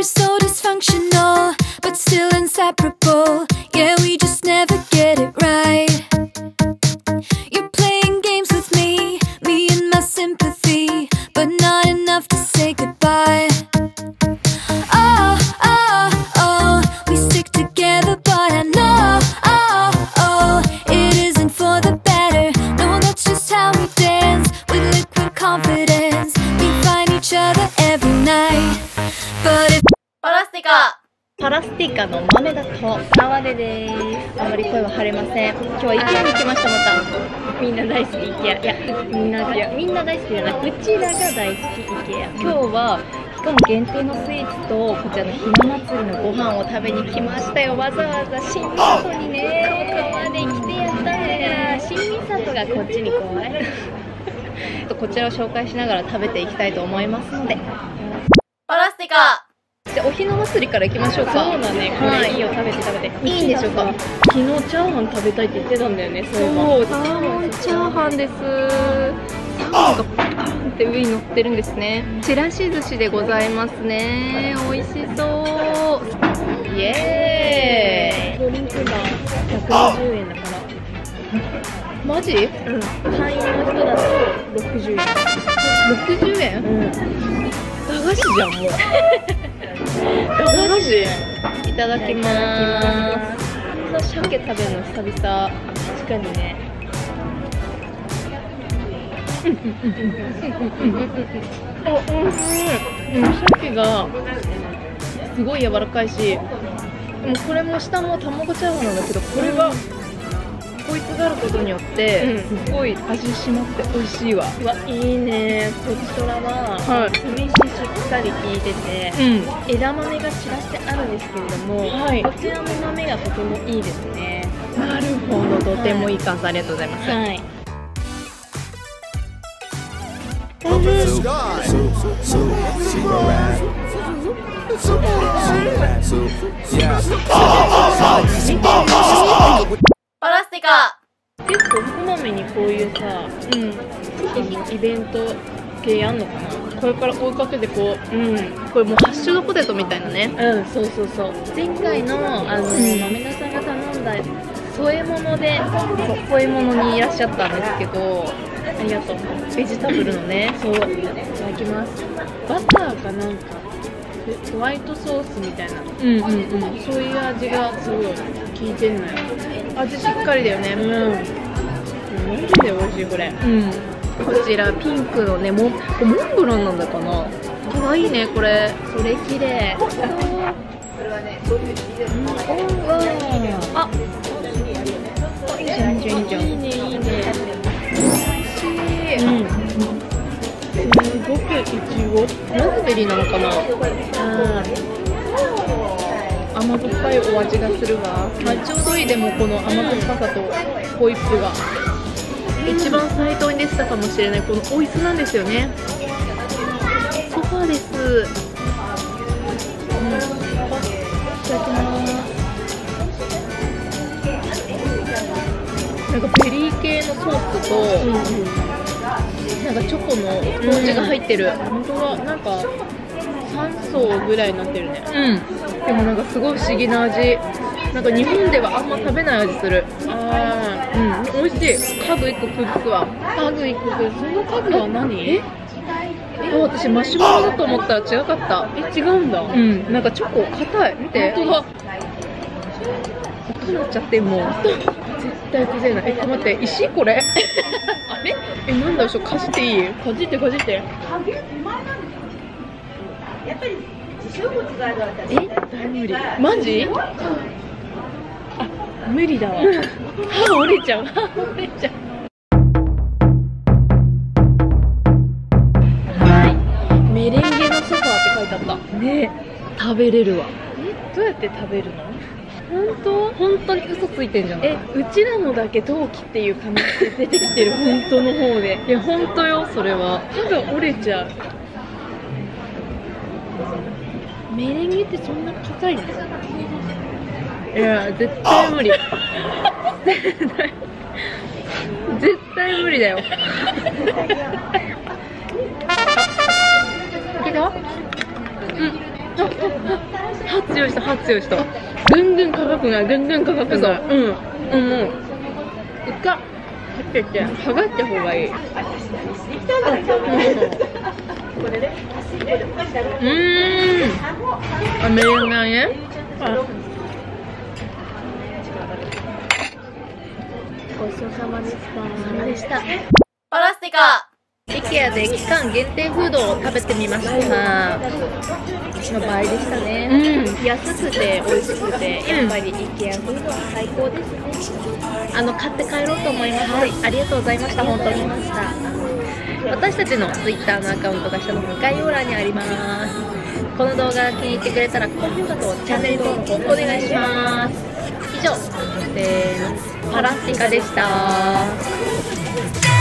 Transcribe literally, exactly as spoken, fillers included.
We're so dysfunctional, but still inseparable. Yeah, we just never get it right. You're playing games with me, me and my sympathy, but not enough to say goodbye. Oh, oh, oh, we stick together, but I know, oh, oh, it isn't for the better. No, that's just how we dance, with liquid confidence. We find each other every night, but if パラスティカパラスティカの豆だと沢出です。あまり声は張れません。今日は IKEA に来ました。またみんな大好き IKEA。いやみんながみんな大好きじゃない、うちらが大好き IKEA。今日は期間限定のスイーツとこちらのひな祭りのご飯を食べに来ましたよ。わざわざ新三郷にね、川で来てやったんだから新三郷がこっちに来いこちらを紹介しながら食べていきたいと思いますので、 パラスティカじゃあおひな祭りから行きましょうか。そうだね、これいいよ、食べて食べて。いいんでしょうか。 昨日チャーハン食べたいって言ってたんだよね。そういえば。 そう、サーモンチャーハンです。サーモンがパーンって上に乗ってるんですね。ちらし寿司でございますね。美味しそう。イエーイ。 ドリンクがひゃくにじゅうえんだから。 マジ？ うん。会員の人だとろくじゅうえん。 ろくじゅうえん？ うん。駄菓子じゃんもう。駄菓子。 いただきまーす。鮭食べるの久々。 確かにね。 あ、おいしい。鮭がすごい柔らかいし、でもこれも下も卵チャーハンなんだけど、これはこいつがあることによってすごい味しまって美味しいわ。 うわ、いいね。こちとらは酢飯しっかり効いてて、 うん、 枝豆が散らしてあるんですけれども、 はい、 こちらの豆がとてもいいですね。 なるほど、とてもいい感想、ありがとうございます。 はい。 パラスティカ結構こまめにこういうさ、うん、イベント系やんのかな。 これから追いかけてこう、うん、これもうハッシュドポテトみたいなね。 うん、そうそうそう。前回のあの、うん、豆田さんが頼んだ添え物で、 添え物にいらっしゃったんですけど、 ありがとう。 ベジタブルのね。 そう、いただきます。バターかなんかホワイトソースみたいな、 うんうんうん、 そういう味がすごい効いてんのよ。 味しっかりだよね。 うん。マジで美味しいこれ。 うん。こちらピンクのね、モンモンブランなんだかな。可愛いねこれ。 それ綺麗。これはね、そういうあ、いいじゃんいいじゃんいいじゃん。 いいねいいね。 美味しい。 うん。すごくいちご。 ラズベリーなのかな。 あ甘酸っぱいお味がするわ。まあ、ちょうどいい。でもこの甘酸っぱさとホイップが一番最等に出てたかもしれない。このお椅子なんですよね。ソファーです。うん、いただきます。なんかベリー系のソースと、うんうん、なんかチョコのスポンジが入ってる。 本当はなんかさん層ぐらいになってるね。 うん。でもなんかすごい不思議な味。なんか日本ではあんま食べない味する。 ああ、うん、美味しい。家具いっこ崩すわ。 家具いっこ崩す。その家具は何？え？ え、私マシュマロだと思ったら違かった。 え、違うんだ。 うん。なんかチョコ硬い。見て。 本当だ。 音なっちゃってもう。絶対崩れない。え、待って、石これ。あれ？え、なんだろう、かじっていい？ かじってかじって。 え、大無理。マジ？ あ、無理だわ。歯折れちゃう。歯折れちゃう。はい。メレンゲのソファーって書いてあった。 ね、食べれるわ。 え、どうやって食べるの？ 本当？本当に嘘ついてんじゃない？ え、うちらのだけ陶器っていう可能性出てきてる。本当の方で。 いや、本当よ、それは。 歯が折れちゃう。メレンゲってそんな硬いの？ いや、絶対無理。絶対絶対無理だよ。いけた？うん。 強い人、歯強い人。ぐんぐん高くない、ぐんぐん高くない。うん、うん、もう。一回、はけて、剥がした方がいい。うん、うーん。あ、メレンゲね。 ごちそうさまでした。 でした。 パラスティカ。 イケアで期間限定フードを食べてみました。の倍でしたね。うん、安くて美味しくて、やっぱりイケアフードは最高ですね。あの買って帰ろうと思います。はい、ありがとうございました。本当にました。私たちのツイッターのアカウントが下の概要欄にあります。この動画が気に入ってくれたら高評価とチャンネル登録お願いします。以上、えー、パラスティカでした。